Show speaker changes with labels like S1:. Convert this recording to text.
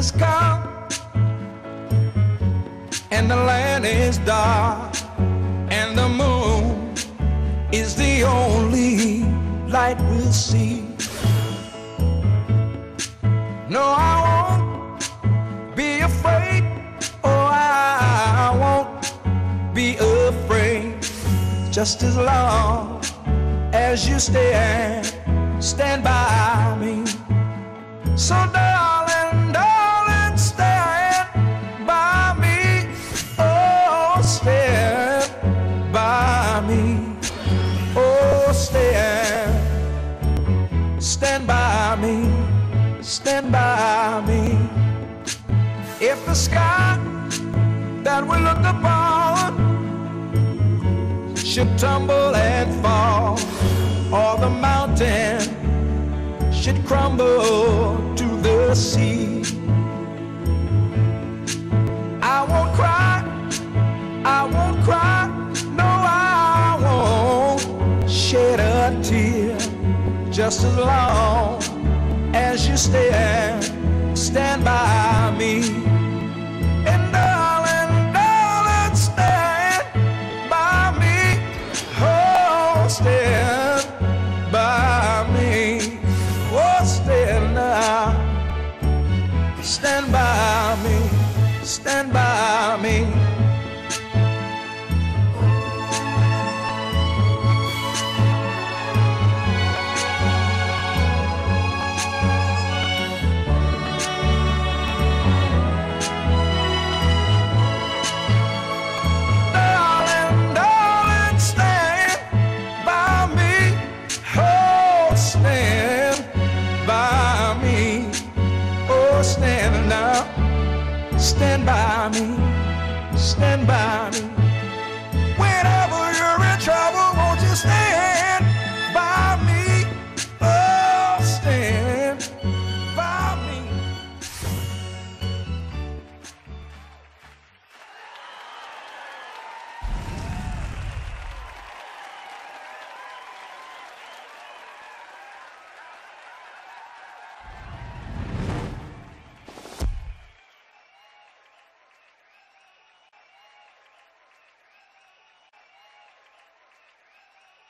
S1: has come and the land is dark and the moon is the only light we'll see. No, I won't be afraid. Oh, I won't be afraid. Just as long as you stand by me. So darling, darling, stand by me. Oh, stand by me. Oh, stand by me. Stand by me. If the sky that we look upon should tumble and fall, or the mountain should crumble to the sea, I won't cry, I won't cry, no, I won't shed a tear. Just as long as you stand by me. And darling, darling, stand by me. Oh, stand by me. Oh, stand now. Stand by me. Stand by me. Stand by me, stand by me.